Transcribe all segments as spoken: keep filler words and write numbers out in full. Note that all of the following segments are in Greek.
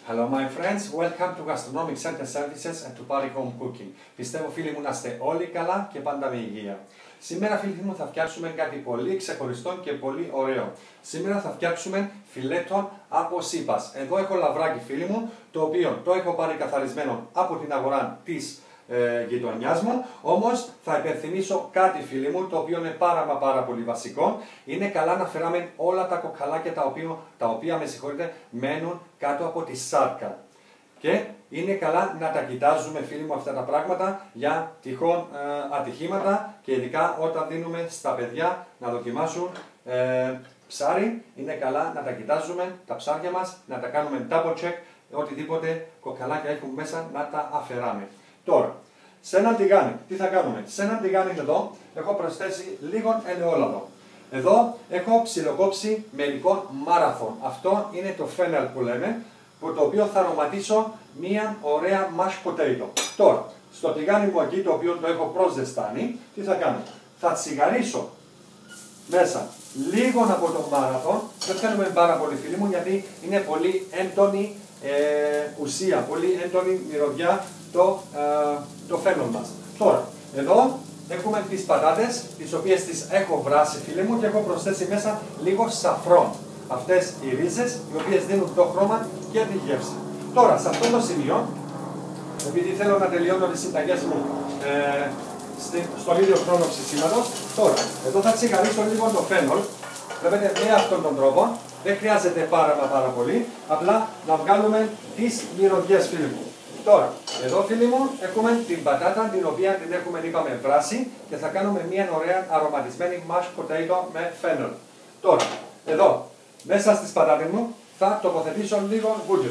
Hello my friends, welcome to Gastronomic Center Services and to Party Home Cooking. Πιστεύω φίλοι μου να είστε όλοι καλά και πάντα με υγεία. Σήμερα φίλοι μου θα φτιάξουμε κάτι πολύ ξεχωριστό και πολύ ωραίο. Σήμερα θα φτιάξουμε φιλέτο από σίπας. Εδώ έχω λαβράκι φίλοι μου, το οποίο το έχω πάρει καθαρισμένο από την αγορά της ε, γειτονιάς μου. Όμως θα υπενθυμίσω κάτι φίλοι μου, το οποίο είναι πάρα μα πάρα πολύ βασικό. Είναι καλά να φεράμε όλα τα κοκαλάκια τα οποία, τα οποία με συγχωρείτε, μένουν κάτω από τη σάρκα. Και είναι καλά να τα κοιτάζουμε φίλοι μου αυτά τα πράγματα για τυχόν ε, ατυχήματα και ειδικά όταν δίνουμε στα παιδιά να δοκιμάσουν ε, ψάρι. Είναι καλά να τα κοιτάζουμε τα ψάρια μας, να τα κάνουμε double check, οτιδήποτε κοκαλάκια έχουν μέσα να τα αφαιράμε. Τώρα, σε ένα τηγάνι, τι θα κάνουμε? Σε ένα τηγάνι εδώ έχω προσθέσει λίγο ελαιόλαδο. Εδώ έχω ψιλοκόψει μερικό μάραθον. Αυτό είναι το fennel που λέμε, που το οποίο θα αρωματίσω μία ωραία mashed potato. Τώρα, στο τηγάνι μου εκεί, το οποίο το έχω προσδεστάνει, τι θα κάνω? Θα τσιγαρίσω μέσα λίγο από το μάραθον. Δεν θέλουμε πάρα πολύ φίλοι μου, γιατί είναι πολύ έντονη ε, ουσία, πολύ έντονη μυρωδιά το, ε, το fennel μας. Τώρα, εδώ έχουμε τις πατάτες, τις οποίες τις έχω βράσει φίλοι μου και έχω προσθέσει μέσα λίγο saffron. Αυτές οι ρίζες, οι οποίες δίνουν το χρώμα και τη γεύση. Τώρα, σε αυτό το σημείο, επειδή θέλω να τελειώνω τις συνταγές μου ε, στον ίδιο χρόνο ψησίματος, τώρα, εδώ θα τσιγαρίσω λίγο το fennel. Βλέπετε, με αυτόν τον τρόπο, δεν χρειάζεται πάρα μα πάρα πολύ, απλά να βγάλουμε τις μυρωδιές φίλοι μου. Τώρα, εδώ φίλοι μου, έχουμε την πατάτα την οποία την έχουμε είπαμε βράσει και θα κάνουμε μια ωραία αρωματισμένη mashed potato με fennel. Τώρα, εδώ, μέσα στις πατάτες μου θα τοποθετήσω λίγο βούτυρο.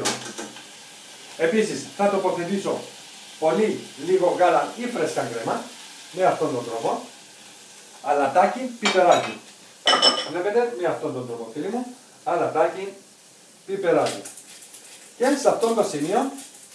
Επίσης, θα τοποθετήσω πολύ λίγο γάλα ή φρέσκα κρέμα, με αυτόν τον τρόπο, αλατάκι, πιπεράκι. Βλέπετε, με αυτόν τον τρόπο φίλοι μου, αλατάκι, πιπεράκι. Και σε αυτό το σημείο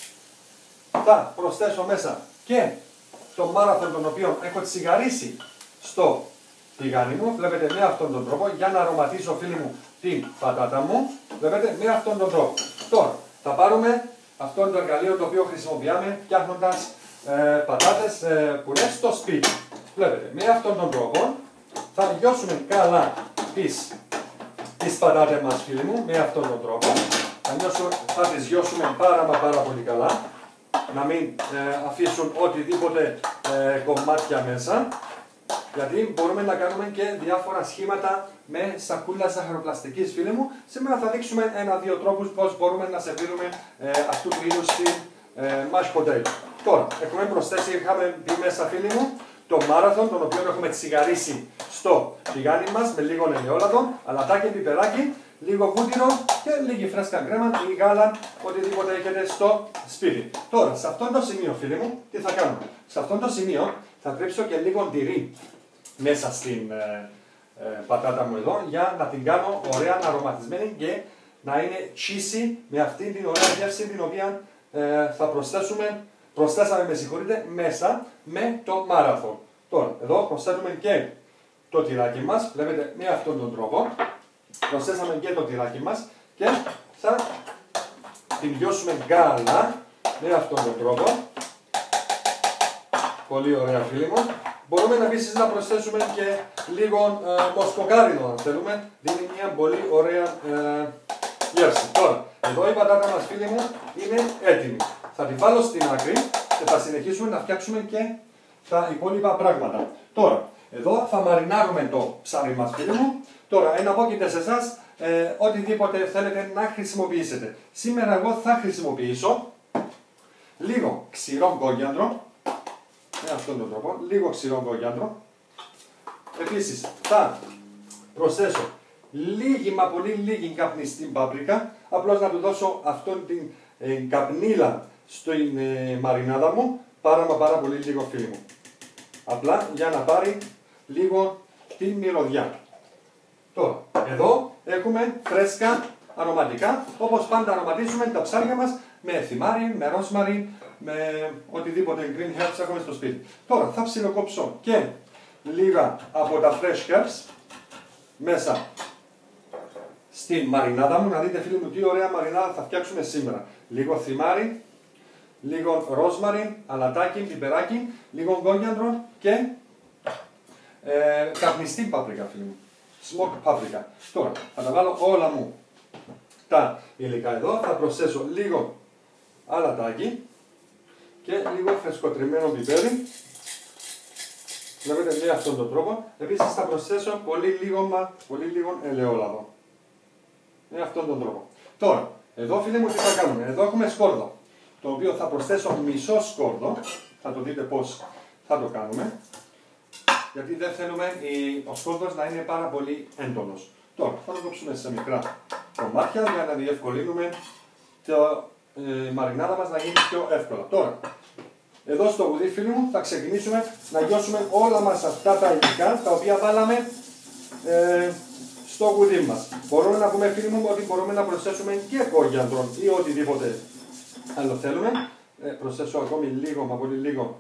θα προσθέσω μέσα και το μάραθον τον οποίο έχω τσιγαρίσει στο τηγάνι μου. Βλέπετε, με αυτόν τον τρόπο, για να αρωματίσω φίλοι μου την πατάτα μου. Βλέπετε, με αυτόν τον τρόπο. Τώρα θα πάρουμε αυτό το εργαλείο το οποίο χρησιμοποιάμε φτιάχνοντας ε, πατάτες ε, πουρές στο σπίτι. Βλέπετε, με αυτόν τον τρόπο θα λιώσουμε καλά τις, τις πατάτες μας φίλοι μου, με αυτόν τον τρόπο. Θα, νιώσουμε, θα τις λιώσουμε πάρα μα πάρα πολύ καλά, να μην ε, αφήσουν οτιδήποτε ε, κομμάτια μέσα, γιατί μπορούμε να κάνουμε και διάφορα σχήματα με σακούλα ζαχαροπλαστικής φίλοι μου. Σήμερα θα δείξουμε ένα-δύο τρόπους πώς μπορούμε να σερβίρουμε ε, αυτού του είδους την ε, mashed potato. Τώρα, έχουμε προσθέσει, είχαμε μπει μέσα φίλοι μου, το μάραθον, τον οποίο έχουμε τσιγαρίσει στο τηγάνι μας με λίγο ελαιόλαδο, αλατάκι, πιπεράκι, λίγο βούτυρο και λίγη φρέσκα κρέμα ή γάλα, οτιδήποτε έχετε στο σπίτι. Τώρα, σε αυτό το σημείο φίλοι μου, τι θα κάνουμε? Σε αυτό το σημείο θα τρίψω και λίγο τυρί μέσα στην ε, ε, πατάτα μου εδώ, για να την κάνω ωραία αρωματισμένη και να είναι cheesy με αυτή την ωραία γεύση την οποία ε, θα προσθέσουμε, προσθέσαμε με συγχωρείτε, μέσα με το μάραθον. Τώρα, εδώ προσθέτουμε και το τυράκι μας, βλέπετε με αυτόν τον τρόπο. Προσθέσαμε και το τυράκι μας και θα την λιώσουμε γάλα με αυτόν τον τρόπο. Πολύ ωραία φίλοι μου. Μπορούμε επίσης να προσθέσουμε και λίγο ε, μοσκοκάριδο αν θέλουμε. Δίνει μια πολύ ωραία ε, γεύση. Τώρα, εδώ η πατάτα μας φίλοι μου είναι έτοιμη. Θα την βάλω στην άκρη και θα συνεχίσουμε να φτιάξουμε και τα υπόλοιπα πράγματα. Τώρα, εδώ θα μαρινάρουμε το ψάρι μας φίλοι μου. Τώρα, εναπόκειται σε εσάς ε, οτιδήποτε θέλετε να χρησιμοποιήσετε. Σήμερα εγώ θα χρησιμοποιήσω λίγο ξηρό κόκκιαντρο, με αυτόν τον τρόπο, λίγο ξηρό κόκκιαντρο. Επίσης θα προσθέσω λίγη μα πολύ λίγη καπνιστή πάπρικα, απλώς να του δώσω αυτόν την ε, καπνίλα στην ε, μαρινάδα μου, πάρα μα πάρα πολύ λίγο φίλοι μου. Απλά για να πάρει λίγο την μυρωδιά. Τώρα, εδώ έχουμε φρέσκα αρωματικά, όπως πάντα αρωματίζουμε τα ψάρια μας με θυμάρι, με ρόσμαρι, με οτιδήποτε green herbs έχουμε στο σπίτι. Τώρα θα ψιλοκόψω και λίγα από τα fresh herbs μέσα στην μαρινάδα μου. Να δείτε φίλοι μου τι ωραία μαρινάδα θα φτιάξουμε σήμερα. Λίγο θυμάρι, λίγο ρόσμαριν, αλατάκι, πιπεράκι, λίγο κόνιαντρο και ε, καπνιστή πάπρικα φίλοι μου. Smoked paprika. Τώρα θα τα βάλω όλα μου τα υλικά εδώ. Θα προσθέσω λίγο αλατάκι και λίγο φρεσκοτριμμένο πιπέρι. Βλέπετε με αυτόν τον τρόπο. Επίσης θα προσθέσω πολύ λίγο, μα, πολύ λίγο ελαιόλαδο. Με αυτόν τον τρόπο. Τώρα, εδώ φίλοι μου τι θα κάνουμε. Εδώ έχουμε σκόρδο. Το οποίο θα προσθέσω μισό σκόρδο. Θα το δείτε πώς θα το κάνουμε. Γιατί δεν θέλουμε ο σκόρδος να είναι πάρα πολύ έντονος. Τώρα θα το κόψουμε σε μικρά κομμάτια για να διευκολύνουμε το ε, μαρινάδα μας να γίνει πιο εύκολα. Τώρα, εδώ στο γουδί φίλοι μου θα ξεκινήσουμε να γιώσουμε όλα μας αυτά τα υλικά τα οποία βάλαμε ε, στο γουδί μας. Μπορούμε να πούμε φίλοι μου ότι μπορούμε να προσθέσουμε και κόριαντρο ή οτιδήποτε άλλο θέλουμε. Ε, προσθέσω ακόμη λίγο, μα πολύ λίγο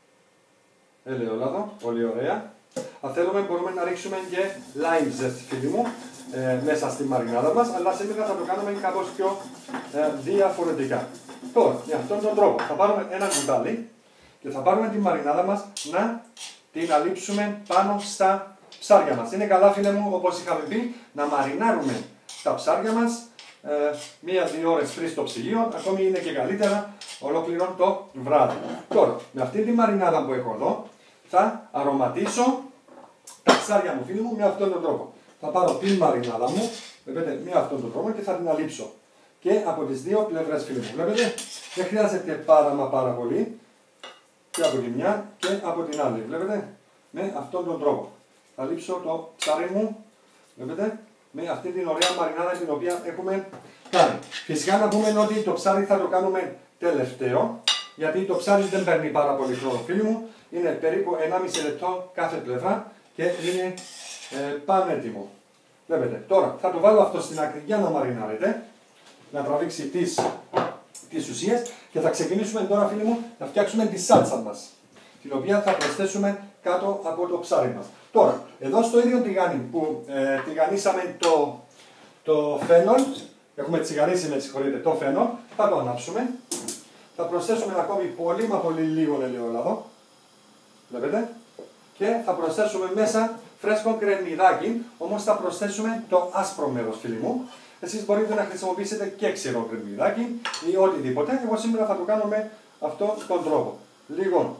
ελαιόλαδο, πολύ ωραία. Αν θέλουμε μπορούμε να ρίξουμε και lime zest φίλοι μου ε, μέσα στη μαρινάδα μας, αλλά σήμερα θα το κάνουμε κάπως πιο ε, διαφορετικά. Τώρα, με αυτόν τον τρόπο θα πάρουμε ένα κουτάλι και θα πάρουμε τη μαρινάδα μας να την αλείψουμε πάνω στα ψάρια μας. Είναι καλά φίλε μου, όπως είχαμε πει, να μαρινάρουμε τα ψάρια μας ε, μία-δύο ώρες πριν στο ψυγείο, ακόμη είναι και καλύτερα ολόκληρο το βράδυ. Τώρα, με αυτή τη μαρινάδα που έχω εδώ, θα αρωματίσω τα ψάρια μου φίλοι μου με αυτόν τον τρόπο. Θα πάρω την μαρινάδα μου, βλέπετε, με αυτόν τον τρόπο και θα την αλείψω. Και από τις δύο πλευρές φίλοι μου, βλέπετε, δεν χρειάζεται πάρα μα πάρα πολύ. Και από τη μια και από την άλλη, βλέπετε, με αυτόν τον τρόπο. Θα λείψω το ψάρι μου, βλέπετε, με αυτή την ωραία μαρινάδα την οποία έχουμε κάνει. Φυσικά να πούμε ότι το ψάρι θα το κάνουμε τελευταίο, γιατί το ψάρι δεν παίρνει πάρα πολύ χρόνο φίλοι μου. Είναι περίπου ενάμιση λεπτό κάθε πλευρά και είναι ε, πανέτοιμο. Βλέπετε, τώρα θα το βάλω αυτό στην άκρη για να μαρινάρετε, να τραβήξει τις, τις ουσίες και θα ξεκινήσουμε τώρα φίλοι μου να φτιάξουμε τη σάλτσα μας, την οποία θα προσθέσουμε κάτω από το ψάρι μας. Τώρα, εδώ στο ίδιο τηγάνι που ε, τηγανίσαμε το, το φένολ, έχουμε τσιγαρίσει με συγχωρείτε το φένολ, θα το ανάψουμε. Θα προσθέσουμε ακόμη πολύ μα πολύ λίγο ελαιόλαδο, βλέπετε, και θα προσθέσουμε μέσα φρέσκο κρεμμυδάκι, όμως θα προσθέσουμε το άσπρο μέρος φίλοι μου. Εσείς μπορείτε να χρησιμοποιήσετε και ξηρό κρεμμυδάκι ή οτιδήποτε. Εγώ σήμερα θα το κάνω με αυτόν τον τρόπο. Λίγο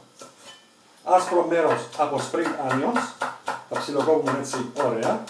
άσπρο μέρος από spring onions. Θα ψιλοκόβουμε έτσι ωραία.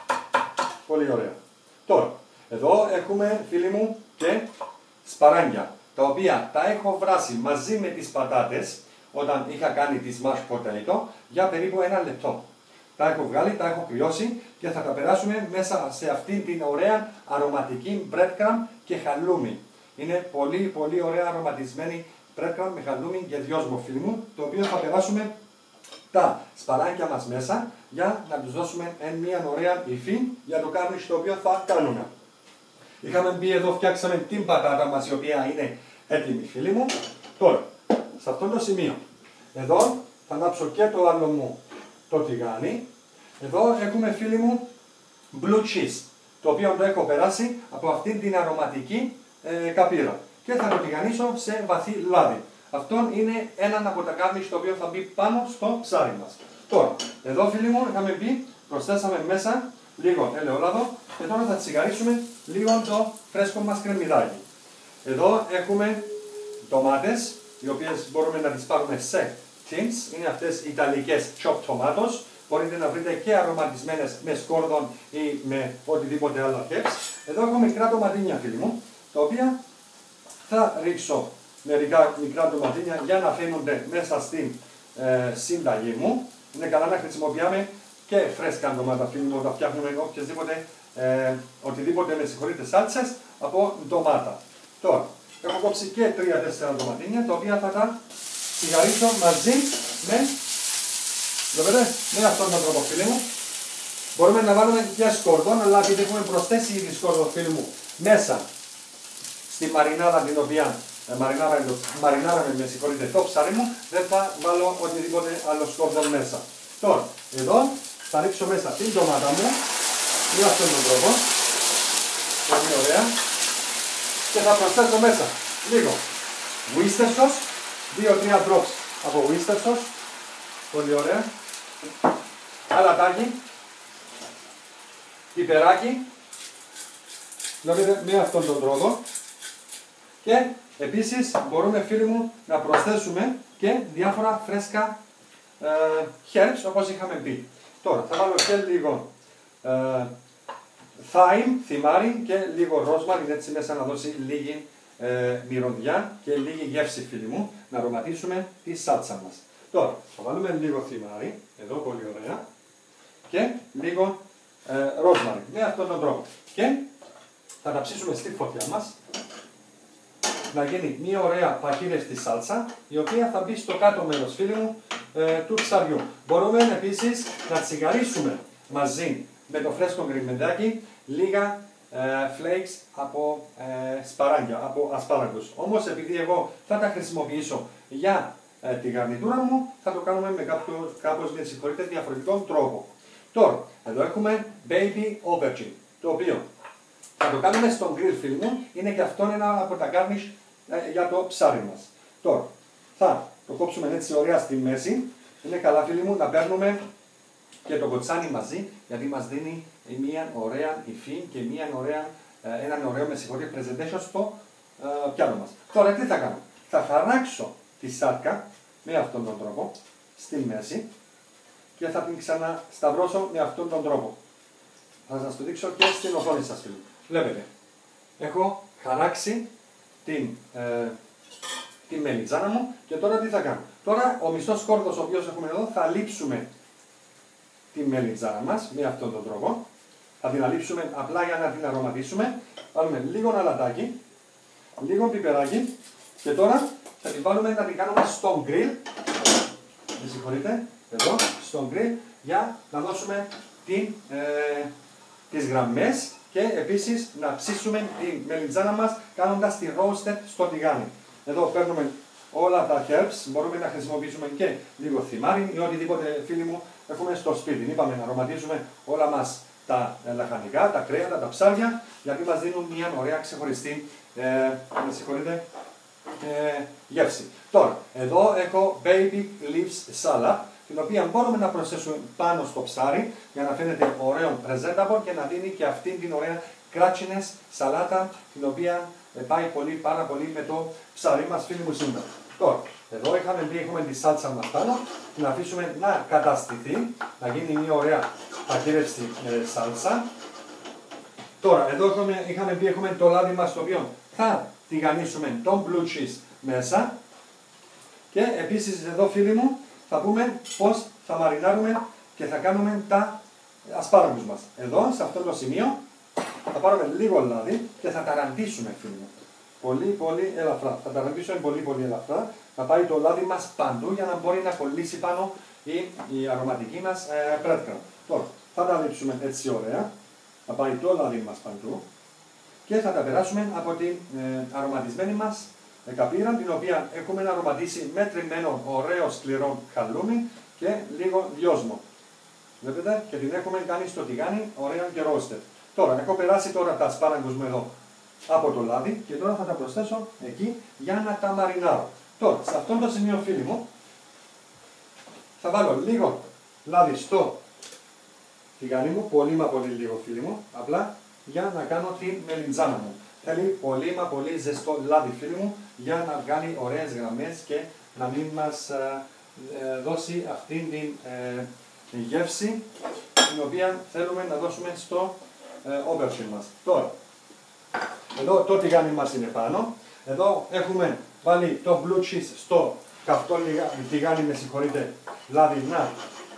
Πολύ ωραία. Τώρα, εδώ έχουμε φίλοι μου και σπαράγγια, τα οποία τα έχω βράσει μαζί με τις πατάτες όταν είχα κάνει τις mashed potato για περίπου ένα λεπτό. Τα έχω βγάλει, τα έχω κρυώσει και θα τα περάσουμε μέσα σε αυτήν την ωραία αρωματική breadcrumb και χαλούμι. Είναι πολύ πολύ ωραία αρωματισμένη breadcrumb με χαλούμι και δυόσμο φίλοι μου, το οποίο θα περάσουμε τα σπαράγγια μας μέσα για να τους δώσουμε μια ωραία υφή για το garnish το οποίο θα κάνουμε. Είχαμε μπει εδώ, φτιάξαμε την πατάτα μας η οποία είναι έτοιμη φίλοι μου. Τώρα, σε αυτό το σημείο, εδώ θα ανάψω και το άλλο μου το τηγάνι. Εδώ έχουμε φίλοι μου blue cheese, το οποίο το έχω περάσει από αυτήν την αρωματική ε, καπύρα και θα το τηγανίσω σε βαθύ λάδι. Αυτό είναι ένα από τα garnish το οποίο θα μπει πάνω στο ψάρι μας. Τώρα, εδώ φίλοι μου είχαμε μπει, προσθέσαμε μέσα λίγο ελαιόλαδο και τώρα θα τσιγαρίσουμε λίγο το φρέσκο μας κρεμμυδάκι. Εδώ έχουμε ντομάτες, οι οποίες μπορούμε να τις πάρουμε σε tins, είναι αυτές οι ιταλικές chopped tomatoes. Μπορείτε να βρείτε και αρωματισμένες με σκόρδον ή με οτιδήποτε άλλο herbs. Εδώ έχω μικρά ντοματίνια φίλοι μου, τα οποία θα ρίξω μερικά μικρά ντοματίνια για να φαίνονται μέσα στην ε, σύνταγή μου. Είναι καλά να χρησιμοποιάμε και φρέσκα ντομάτα φίλοι μου όταν φτιάχνουμε οποιασδήποτε, ε, οτιδήποτε με συγχωρείτε σάλτσες από ντομάτα. Τώρα, έχω κόψει και τρία τέσσερα ντοματίνια τα οποία θα τα τσιγαρίσω μαζί με, βλέπετε, με αυτόν τον τρόπο φίλοι μου. Μπορούμε να βάλουμε και σκόρδον, αλλά επειδή έχουμε προσθέσει ήδη σκόρδον φίλοι μου μέσα στη μαρινάδα την οποία ε, μαρινάραμε, μαρινάραμε με συγχωρείτε το ψάρι μου, δεν θα βάλω οτιδήποτε άλλο σκόρδον μέσα. Τώρα, εδώ θα ρίξω μέσα την ντομάτα μου με αυτόν τον τρόπο. Πολύ ωραία. Και θα προσθέσω μέσα λίγο Worcester sauce, δύο τρία drops από Worcester sauce. Πολύ ωραία. Αλατάκι. Πιπεράκι. Δηλαδή με αυτόν τον τρόπο. Και επίσης μπορούμε, φίλοι μου, να προσθέσουμε και διάφορα φρέσκα ε, herbs όπως είχαμε πει. Τώρα θα βάλω και λίγο ε, thyme, θυμάρι και λίγο rosemary, έτσι μέσα να δώσει λίγη ε, μυρωδιά και λίγη γεύση, φίλοι μου, να αρωματίσουμε τη σάλτσα μας. Τώρα θα βάλουμε λίγο θυμάρι, εδώ πολύ ωραία, και λίγο ε, rosemary, με αυτόν τον τρόπο. Και θα τα ψήσουμε στη φωτιά μας, να γίνει μια ωραία παχύρευτη σάλτσα, η οποία θα μπει στο κάτω μέρος, φίλοι μου, ε, του ψαριού. Μπορούμε επίσης να τσιγαρίσουμε μαζί με το φρέσκο γκριμεντάκι λίγα ε, flakes από ε, σπαράγγια, από ασπάραγγους. Όμως επειδή εγώ θα τα χρησιμοποιήσω για ε, τη γαρνιτούρα μου, θα το κάνουμε με κάποιο, κάπως, με συγχωρείτε, διαφορετικό τρόπο. Τώρα, εδώ έχουμε baby aubergine, το οποίο θα το κάνουμε στον grill, φίλοι μου, είναι και αυτό ένα από τα garnish ε, για το ψάρι μας. Τώρα, θα το κόψουμε έτσι ωραία στη μέση. Είναι καλά, φίλοι μου, να παίρνουμε και το κοτσάνι μαζί, γιατί μας δίνει μια ωραία υφή και μια ωραία, ε, έναν ωραίο, με συγχωρείτε, presentation στο ε, πιάτο μας. Τώρα, τι θα κάνω. Θα χαράξω τη σάρκα με αυτόν τον τρόπο, στη μέση, και θα την ξανασταυρώσω με αυτόν τον τρόπο. Θα σας το δείξω και στην οθόνη σας, φίλοι. Βλέπετε, έχω χαράξει την, ε, τη μελιτζάνα μου και τώρα τι θα κάνω. Τώρα ο μισός κόρδος ο οποίος έχουμε εδώ θα λείψουμε τη μελιτζάνα μας με αυτόν τον τρόπο. Θα την αλείψουμε απλά για να την αρωματίσουμε. Βάλουμε λίγο αλατάκι, λίγο πιπεράκι και τώρα θα την βάλουμε να την κάνουμε στο γκριλ. Με συγχωρείτε, εδώ στο γκριλ, για να δώσουμε την, ε, τις γραμμές και επίσης να ψήσουμε τη μελιτζάνα μας κάνοντας τη roasted στο τηγάνι. Εδώ παίρνουμε όλα τα herbs, μπορούμε να χρησιμοποιήσουμε και λίγο θυμάρι ή οτιδήποτε, φίλοι μου, έχουμε στο σπίτι. Είπαμε να αρωματίζουμε όλα μας τα λαχανικά, τα κρέατα, τα ψάρια, γιατί μας δίνουν μια ωραία ξεχωριστή ε, με συγχωρείτε, ε, γεύση. Τώρα, εδώ έχω baby leaves salad, την οποία μπορούμε να προσθέσουμε πάνω στο ψάρι για να φαίνεται ωραίο presentable και να δίνει και αυτήν την ωραία crunchiness σαλάτα, την οποία πάει πολύ, πάρα πολύ με το ψάρι μας, φίλοι μου, σήμερα. Τώρα, εδώ είχαμε πει, έχουμε τη σάλτσα μας πάνω, την αφήσουμε να καταστηθεί, να γίνει μια ωραία παχύρευστη ε, σάλτσα. Τώρα, εδώ είχαμε, είχαμε πει, έχουμε το λάδι μας, το οποίο θα τηγανίσουμε τον blue cheese μέσα. Και επίσης εδώ, φίλοι μου, θα πούμε πώς θα μαρινάρουμε και θα κάνουμε τα ασπάραγγους μας. Εδώ, σε αυτό το σημείο, θα πάρουμε λίγο λάδι και θα τα ραντίσουμε, φίλοι μου. Πολύ, πολύ ελαφρά. Θα τα ραντίσουμε πολύ, πολύ ελαφρά. Θα πάει το λάδι μας παντού για να μπορεί να κολλήσει πάνω η, η αρωματική μας ε, πρέτκα. Τώρα, θα τα λείψουμε έτσι ωραία. Θα πάει το λάδι μας παντού. Και θα τα περάσουμε από την ε, αρωματισμένη μας καπύρα, την οποία έχουμε αρωματίσει με τριμμένο ωραίο σκληρό χαλούμι και λίγο δυόσμο. Βλέπετε, και την έχουμε κάνει στο τηγάνι ωραία και roasted. Τώρα, έχω περάσει τώρα τα ασπάραγγους μου εδώ από το λάδι και τώρα θα τα προσθέσω εκεί για να τα μαρινάρω. Τώρα, σε αυτό το σημείο, φίλοι μου, θα βάλω λίγο λάδι στο τηγάνι μου, πολύ μα πολύ λίγο, φίλοι μου, απλά για να κάνω τη μελιτζάνα μου. Θέλει πολύ μα πολύ ζεστό λάδι, φίλοι μου, για να βγάλει ωραίες γραμμές και να μην μας ε, ε, δώσει αυτήν την ε, γεύση την οποία θέλουμε να δώσουμε στο ε, aubergine μας. Τώρα, εδώ το τηγάνι μας είναι πάνω. Εδώ έχουμε βάλει το blue cheese στο καυτό τηγάνι, με συγχωρείτε, λάδι να,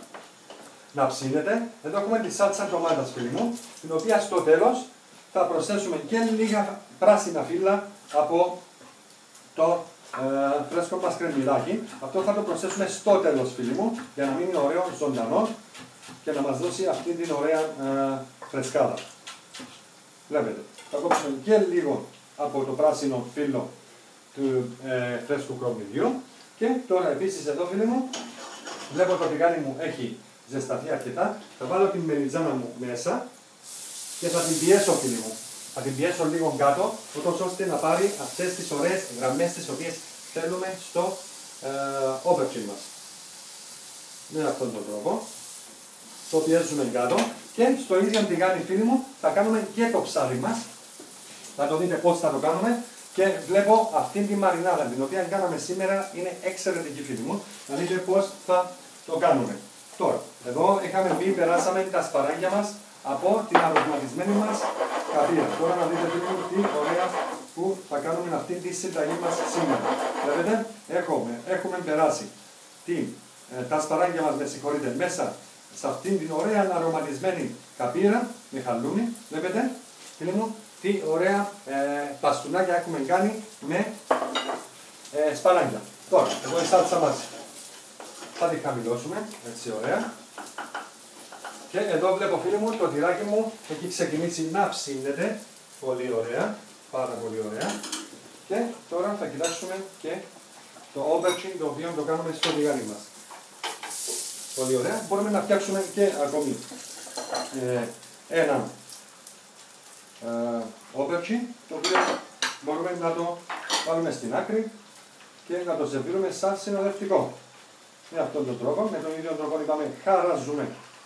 να ψήνεται. Εδώ έχουμε τη σάλτσα ντομάτας, φίλοι μου, την οποία στο τέλος θα προσθέσουμε και λίγα πράσινα φύλλα από το ε, φρέσκο μας κρεμμυδάκι. Αυτό θα το προσθέσουμε στο τέλος, φίλοι μου, για να μείνει ωραίο, ζωντανό και να μας δώσει αυτή την ωραία ε, φρεσκάδα. Βλέπετε, θα κόψουμε και λίγο από το πράσινο φύλλο του ε, φρέσκου κρεμμυδιού. Και τώρα επίσης εδώ, φίλοι μου, βλέπω το τηγάνι μου έχει ζεσταθεί αρκετά. Θα βάλω την μελιτζάνα μου μέσα και θα την πιέσω, φίλοι μου. Θα την πιέσω λίγο κάτω, ώστε να πάρει αυτές τις ωραίες γραμμές τις οποίες θέλουμε στο ε, aubergine μας. Με αυτόν τον τρόπο. Το πιέζουμε κάτω και στο ίδιο τηγάνι, φίλοι μου, θα κάνουμε και το ψάρι μας. Θα το δείτε πώς θα το κάνουμε και βλέπω αυτήν τη μαρινάδα την οποία κάναμε σήμερα είναι εξαιρετική, φίλοι μου. Να δείτε πώς θα το κάνουμε. Τώρα, εδώ είχαμε μπει, περάσαμε τα σπαράγγια μας από την αρωματισμένη μας καπία. Τώρα να δείτε, φίλοι μου, τι ωραία που θα κάνουμε αυτή τη συνταγή μας σήμερα. Βλέπετε, έχουμε, έχουμε περάσει τι, ε, τα σπαράγγια μας, με συγχωρείτε, μέσα σε αυτήν την ωραία αρωματισμένη καπίρα με χαλούμι. Βλέπετε, φίλοι μου, τι ωραία ε, παστούνάκια έχουμε κάνει με ε, σπαράγγια. Τώρα, εδώ η σάλτσα μας θα τη χαμηλώσουμε, έτσι ωραία. Και εδώ βλέπω, φίλοι μου, το τυράκι μου έχει ξεκινήσει να ψήνεται. Πολύ ωραία, πάρα πολύ ωραία. Και τώρα θα κοιτάξουμε και το aubergine το οποίο το κάνουμε στο τηγάνι μας. Πολύ ωραία. Μπορούμε να φτιάξουμε και ακόμη ε, ένα ε, aubergine το οποίο μπορούμε να το βάλουμε στην άκρη και να το σερβίρουμε σαν συνοδευτικό. Με αυτόν τον τρόπο, με τον ίδιο τρόπο είπαμε, χαράζουμε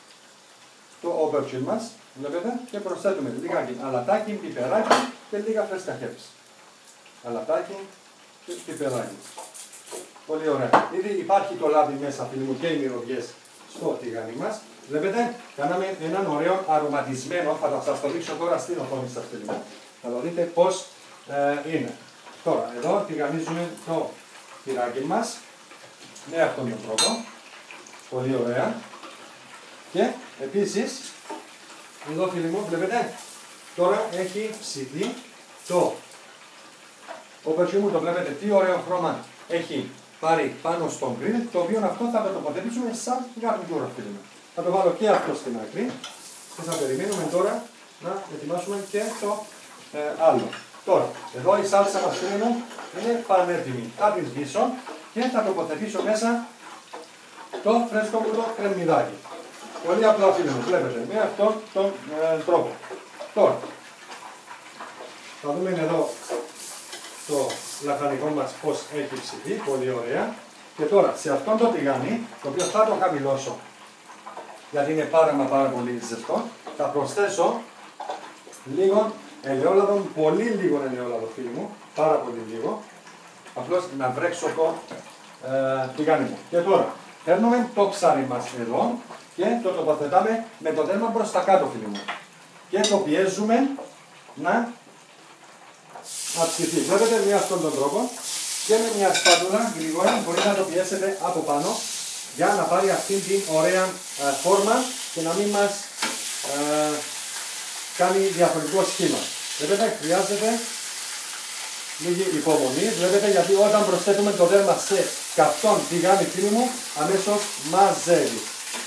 το aubergine μας, βλέπετε, και προσθέτουμε λιγάκι αλατάκι, πιπεράκι και λίγα φρέσκα χέρι. Αλατάκι και πιπεράκι. Πολύ ωραία. Ήδη υπάρχει το λάδι μέσα, φίλοι μου, και οι μυρωδιές στο τηγάνι μας. Βλέπετε, κάναμε έναν ωραίο αρωματισμένο, θα σας το δείξω τώρα στην οθόνη σας, φίλοι μου. Θα το δείτε πώς ε, είναι. Τώρα, εδώ τηγανίζουμε το τυράκι μας με αυτόν τον τρόπο. Πολύ ωραία. Και επίσης, εδώ, φίλοι μου, βλέπετε, τώρα έχει ψηθεί το aubergine μου, το βλέπετε τι ωραίο χρώμα έχει πάρει πάνω στον γκριλ, το οποίο αυτό θα το τοποθετήσουμε σαν γαρνιτούρα, φίλοι μου. Θα το βάλω και αυτό στην άκρη και θα περιμένουμε τώρα να ετοιμάσουμε και το ε, άλλο. Τώρα, εδώ η σάλτσα μας, φίλοι μου, είναι πανέτοιμη. Θα την σβήσω και θα τοποθετήσω μέσα το φρέσκο μου το κρεμμυδάκι. Πολύ απλά, φίλοι μου, βλέπετε, με αυτόν τον ε, τρόπο. Τώρα, θα δούμε εδώ το λαχανικό μας πώς έχει ψηθεί, πολύ ωραία. Και τώρα, σε αυτόν το τηγάνι, το οποίο θα το χαμηλώσω, γιατί είναι πάρα μα πάρα πολύ ζεστό, θα προσθέσω λίγο ελαιόλαδο, πολύ λίγο ελαιόλαδο, φίλοι μου, πάρα πολύ λίγο, απλώς να βρέξω το ε, τηγάνι μου. Και τώρα, παίρνουμε το ψάρι μας εδώ και το τοποθετάμε με το δέρμα προς τα κάτω, φίλοι μου. Και το πιέζουμε να αψηθεί. Βλέπετε, με αυτόν τον τρόπο και με μια σπάτουλα γρήγορα μπορείτε να το πιέσετε από πάνω για να πάρει αυτήν την ωραία ε, φόρμα και να μην μας ε, κάνει διαφορετικό σχήμα. Βλέπετε, χρειάζεται λίγη υπομονή. Βλέπετε, γιατί όταν προσθέτουμε το δέρμα σε καυτόν τηγάνι, φίλοι μου, αμέσως μαζεύει.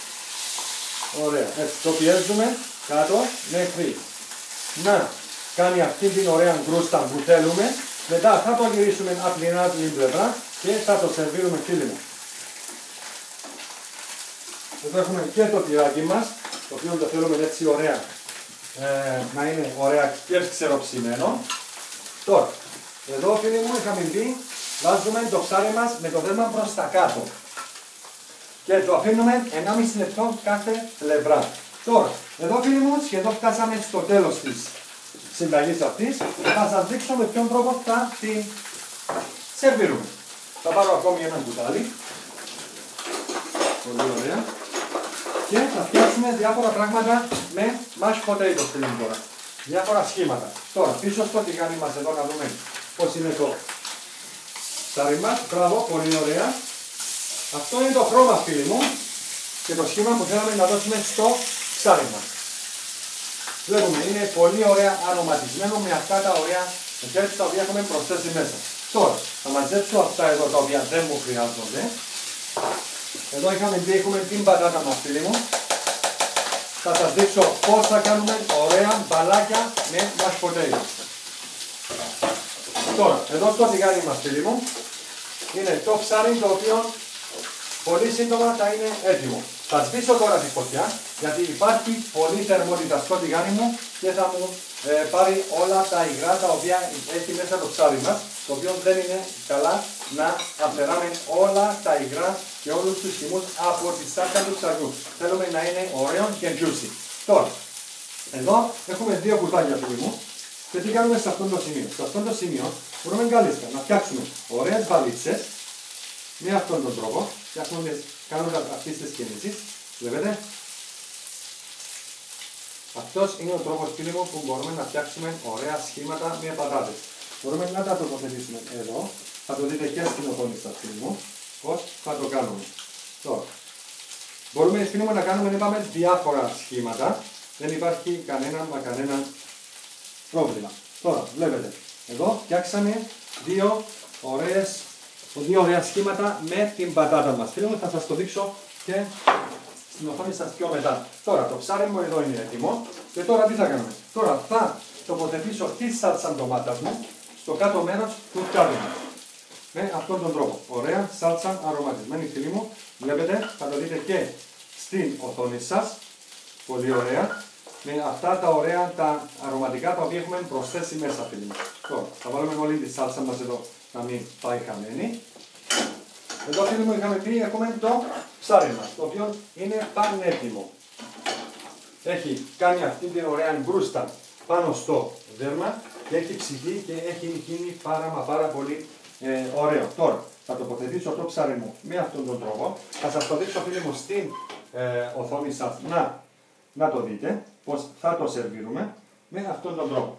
Ωραία, έτσι το πιέζουμε κάτω μέχρι να κάνει αυτή την ωραία γκρούστα που θέλουμε. Μετά θα το γυρίσουμε από την άλλη πλευρά και θα το σερβίρουμε, φίλοι μου. Εδώ έχουμε και το τυράκι μας, το οποίο το θέλουμε έτσι ωραία, ε, να είναι ωραία και ξεροψημένο. Τώρα, εδώ, φίλοι μου, είχαμε πει, βάζουμε το ψάρι μας με το δέρμα προς τα κάτω. Και το αφήνουμε ενάμιση λεπτό κάθε πλευρά. Τώρα, εδώ, φίλοι μου, σχεδόν φτάσαμε στο τέλος της συνταγής αυτής. Θα σας δείξω με ποιον τρόπο θα την σερβίρουμε. Θα πάρω ακόμη ένα κουτάλι. Πολύ ωραία. Και θα φτιάξουμε διάφορα πράγματα με mashed potatoes, φίλοι μου, τώρα. Διάφορα σχήματα. Τώρα, πίσω στο τηγάνι μας εδώ να δούμε πώς είναι το ψάρι μας. Μπράβο, πολύ ωραία. Αυτό είναι το χρώμα, φίλοι μου, και το σχήμα που θέλαμε να δώσουμε στο ψάρι μας. Βλέπουμε, είναι πολύ ωραία αρωματισμένο με αυτά τα ωραία herbs τα οποία έχουμε προσθέσει μέσα. Τώρα, θα μαζέψω αυτά εδώ τα οποία δεν μου χρειάζονται. Εδώ είχαμε δει, έχουμε την πατάτα μας, φίλοι μου. Θα σας δείξω πώς θα κάνουμε ωραία μπαλάκια με mashed potatoes. Τώρα, εδώ στο τηγάνι μας, φίλοι μου, είναι το ψάρι το οποίο πολύ σύντομα θα είναι έτοιμο. Θα σβήσω τώρα τη φωτιά, γιατί υπάρχει πολλή θερμότητα στο τηγάνι μου και θα μου ε, πάρει όλα τα υγρά τα οποία έχει μέσα το ψάρι μας, το οποίο δεν είναι καλά να αφαιράμε όλα τα υγρά και όλους τους χυμούς από τη σάρκα του ψαριού. Θέλουμε να είναι ωραίο και juicy. Τώρα, εδώ έχουμε δύο κουτάλια φίλοι μου και τι κάνουμε σε αυτό το σημείο. Σε αυτό το σημείο μπορούμε καλύτερα να φτιάξουμε ωραίες βαλίτσες με αυτόν τον τρόπο, κάνοντας αυτές τις κινήσεις. Βλέπετε. Αυτός είναι ο τρόπος φίλοι μου που μπορούμε να φτιάξουμε ωραία σχήματα με πατάτες. Μπορούμε να τα τοποθετήσουμε εδώ, θα το δείτε και στην οθόνη σας φίλοι μου, πώς θα το κάνουμε. Τώρα, μπορούμε φίλοι μου να κάνουμε είπαμε, διάφορα σχήματα, δεν υπάρχει κανένα μα κανένα πρόβλημα. Τώρα, βλέπετε, εδώ φτιάξαμε δύο, ωραίες, δύο ωραία σχήματα με την πατάτα μας. Φίλοι μου, θα σας το δείξω και στην οθόνη σας πιο μετά. Τώρα το ψάρι μου εδώ είναι έτοιμο και τώρα τι θα κάνουμε. Τώρα θα τοποθετήσω τη σάλτσα ντομάτας μου στο κάτω μέρος του πιάτου μου. Με αυτόν τον τρόπο. Ωραία σάλτσα αρωματισμένη φίλοι μου. Βλέπετε, θα το δείτε και στην οθόνη σας. Πολύ ωραία. Με αυτά τα ωραία τα αρωματικά τα οποία έχουμε προσθέσει μέσα φίλοι μου. Τώρα θα βάλουμε όλη τη σάλτσα μας εδώ να μην πάει χαμένη. Εδώ φίλοι μου είχαμε πει έχουμε το ψάρι μας, το οποίο είναι πανέτοιμο. Έχει κάνει αυτή την ωραία γκρούστα πάνω στο δέρμα και έχει ψηθεί και έχει γίνει πάρα μα πάρα πολύ ε, ωραίο. Τώρα θα τοποθετήσω το ψάρι μου με αυτόν τον τρόπο. Θα σας το δείξω φίλοι μου στην ε, οθόνη σας να, να το δείτε πως θα το σερβίρουμε με αυτόν τον τρόπο.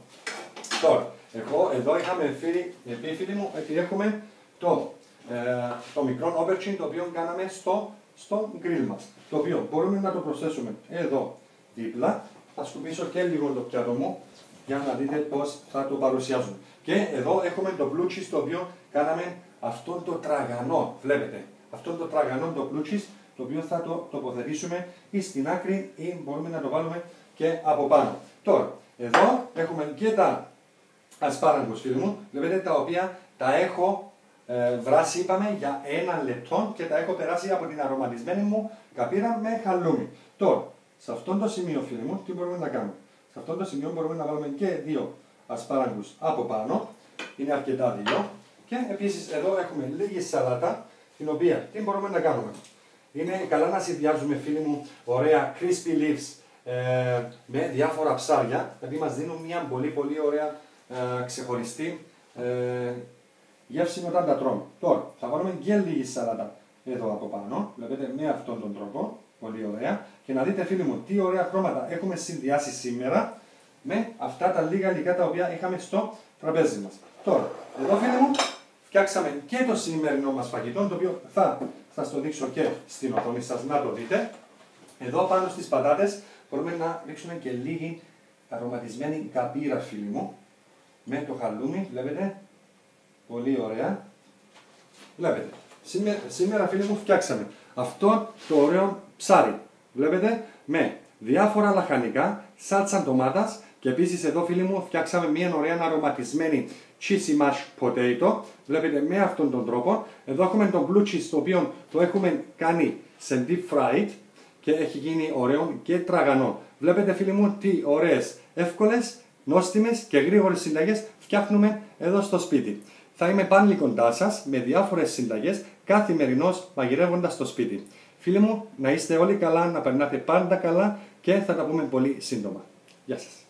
Τώρα, εγώ εδώ είχαμε πει φίλοι μου ότι έχουμε το Ε, το μικρό aubergine το οποίο κάναμε στο, στο γκριλ μας. Το οποίο μπορούμε να το προσθέσουμε εδώ δίπλα. Θα σκουπίσω και λίγο το πιάτο μου για να δείτε πώς θα το παρουσιάζουμε. Και εδώ έχουμε το blue cheese το οποίο κάναμε αυτό το τραγανό. Βλέπετε, αυτό το τραγανό το blue cheese το οποίο θα το τοποθετήσουμε ή στην άκρη ή μπορούμε να το βάλουμε και από πάνω. Τώρα, εδώ έχουμε και τα asparagus φίλοι μου. Βλέπετε τα οποία τα έχω Ε, βράσει είπαμε για ένα λεπτό και τα έχω περάσει από την αρωματισμένη μου καπίρα με χαλούμι. Τώρα, σε αυτό το σημείο φίλοι μου, τι μπορούμε να κάνουμε. Σε αυτό το σημείο μπορούμε να βάλουμε και δύο ασπάραγκους από πάνω, είναι αρκετά δύο. Και επίσης εδώ έχουμε λίγη σαλάτα, την οποία τι μπορούμε να κάνουμε. Είναι καλά να συνδυάζουμε φίλοι μου ωραία crispy leaves ε, με διάφορα ψάρια, γιατί μας δίνουν μια πολύ πολύ ωραία ε, ξεχωριστή ε, γεύση όταν τα τρώμε. Τώρα θα βάλουμε και λίγη σαλάτα εδώ από πάνω. Βλέπετε με αυτόν τον τρόπο. Πολύ ωραία. Και να δείτε φίλοι μου τι ωραία χρώματα έχουμε συνδυάσει σήμερα με αυτά τα λίγα υλικά τα οποία είχαμε στο τραπέζι μας. Τώρα, εδώ φίλοι μου φτιάξαμε και το σημερινό μας φαγητό, το οποίο θα σας το δείξω και στην οθόνη σας να το δείτε. Εδώ πάνω στις πατάτες μπορούμε να ρίξουμε και λίγη αρωματισμένη καπίρα φίλοι μου με το χαλούμι. Βλέπετε. Πολύ ωραία. Βλέπετε, σήμερα, σήμερα φίλοι μου φτιάξαμε αυτό το ωραίο ψάρι. Βλέπετε, με διάφορα λαχανικά, σάλτσα ντομάτας και επίσης εδώ φίλοι μου φτιάξαμε μια ωραία αρωματισμένη cheesy mashed potato. Βλέπετε με αυτόν τον τρόπο. Εδώ έχουμε το blue cheese το οποίο το έχουμε κάνει σε deep fried και έχει γίνει ωραίο και τραγανό. Βλέπετε φίλοι μου τι ωραίες, εύκολες, νόστιμες και γρήγορες συνταγές φτιάχνουμε εδώ στο σπίτι. Θα είμαι πάλι κοντά σας με διάφορες συνταγές καθημερινώς μαγειρεύοντας στο σπίτι. Φίλοι μου, να είστε όλοι καλά, να περνάτε πάντα καλά και θα τα πούμε πολύ σύντομα. Γεια σας.